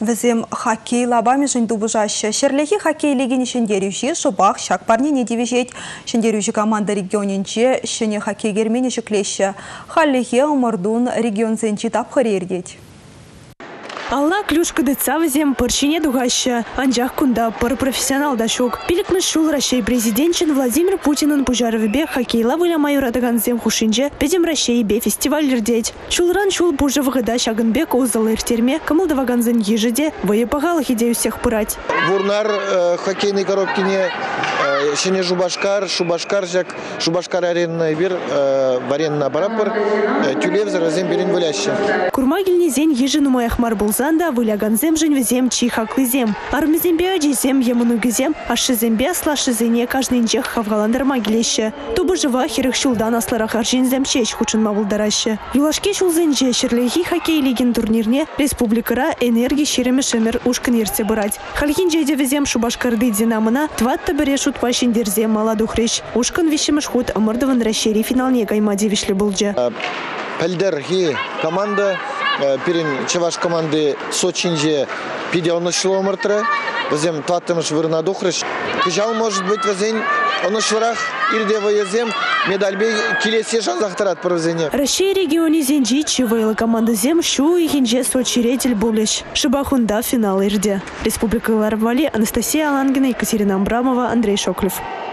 Візем хоккей лабами жын дубыжашы. Шерлехи хоккей лигін шендерюші шубақ шак парнене девежет. Шендерюші команда регионенче шыне хоккей гермені шыклеші. Халлихе омырдун регион зенчи тапхыр ердет. Алла клюшка дыца візем пыршине дугаща. Анжақ кунда пыр профессионал дашук. Пилікміш шул Рашей президентчин Владимир Путинын пужарывебе хоккейла выля майоратаган зем хушинже педем Рашей бе фестиваль лердеть. Шулран шул пужа выгода шагынбек озал иртерме камылдаваган зен ежеде выепагалых идею всех пырать. Вурнар хоккейной коробкине шене Шубашкар жак Шубашкар аренна бир варенна барапыр тюлев заразем берин выляща. Курмагильни зен ежену маяхмар булзанда выляган зем жен везем чихаклы зем. Армезембе одезем емуну гезем, аши зембе слаши зене каждый инчех хавгаландыр магилеще. Тубы жива хирых шулдан асларах аржин зем чеч хучын мавылдараще. Юлашке шул зенже шерлехи хоккей лигин турнирне республикара энергии шереме шемер ушкан ерце бырать. Хальхин жеде везем Шубашкарды динамына тватта бере шут пашиндерзе маладух реш. Ушкан вишемеш худ амырдыван рашери финалне гайма девишле булджа. Пельдерги команда перин чеваш команды Сочинже пидеонышло мыртыры. Везем тваттымыш вырна духрыш. Кыжал может быть везень онышларах ирде воезем медальбе килесе шанзахтарат провезене. Рашей регионе зенджи чевайла команда зем шу и хинже сочиретель булеш. Шибахунда финал ирде. Республика Ларвали, Анастасия Алангина, Екатерина Амбрамова, Андрей Шоклев.